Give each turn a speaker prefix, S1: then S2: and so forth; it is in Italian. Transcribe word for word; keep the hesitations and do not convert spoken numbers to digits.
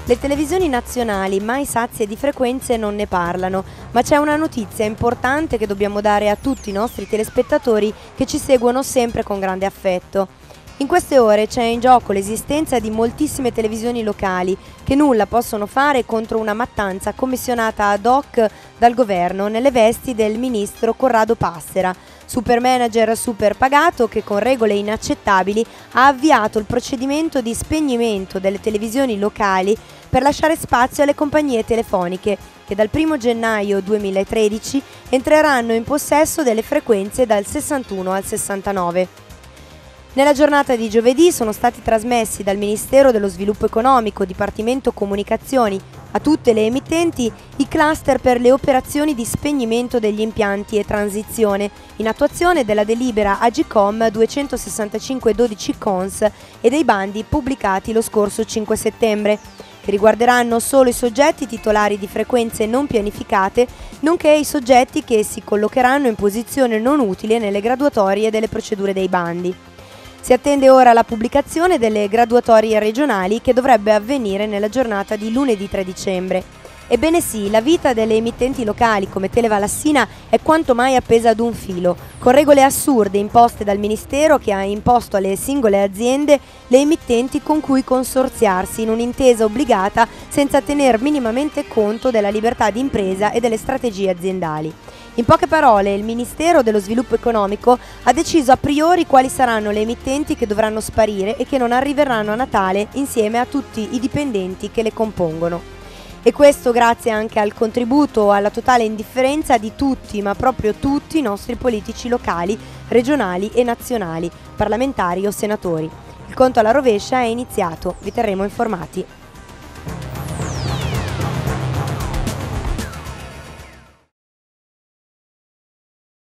S1: Le televisioni nazionali, mai sazie di frequenze, non ne parlano, ma c'è una notizia importante che dobbiamo dare a tutti i nostri telespettatori che ci seguono sempre con grande affetto. In queste ore c'è in gioco l'esistenza di moltissime televisioni locali che nulla possono fare contro una mattanza commissionata ad hoc dal governo nelle vesti del ministro Corrado Passera, super manager super pagato che con regole inaccettabili ha avviato il procedimento di spegnimento delle televisioni locali per lasciare spazio alle compagnie telefoniche che dal primo gennaio duemilatredici entreranno in possesso delle frequenze dal sessantuno al sessantanove. Nella giornata di giovedì sono stati trasmessi dal Ministero dello Sviluppo Economico, Dipartimento Comunicazioni, a tutte le emittenti i cluster per le operazioni di spegnimento degli impianti e transizione, in attuazione della delibera Agicom duecentosessantacinque dodici Cons e dei bandi pubblicati lo scorso cinque settembre, che riguarderanno solo i soggetti titolari di frequenze non pianificate, nonché i soggetti che si collocheranno in posizione non utile nelle graduatorie delle procedure dei bandi. Si attende ora la pubblicazione delle graduatorie regionali che dovrebbe avvenire nella giornata di lunedì tre dicembre. Ebbene sì, la vita delle emittenti locali come Televalassina è quanto mai appesa ad un filo, con regole assurde imposte dal Ministero che ha imposto alle singole aziende le emittenti con cui consorziarsi in un'intesa obbligata senza tener minimamente conto della libertà di impresa e delle strategie aziendali. In poche parole, il Ministero dello Sviluppo Economico ha deciso a priori quali saranno le emittenti che dovranno sparire e che non arriveranno a Natale insieme a tutti i dipendenti che le compongono. E questo grazie anche al contributo, alla totale indifferenza di tutti, ma proprio tutti i nostri politici locali, regionali e nazionali, parlamentari o senatori. Il conto alla rovescia è iniziato, vi terremo informati.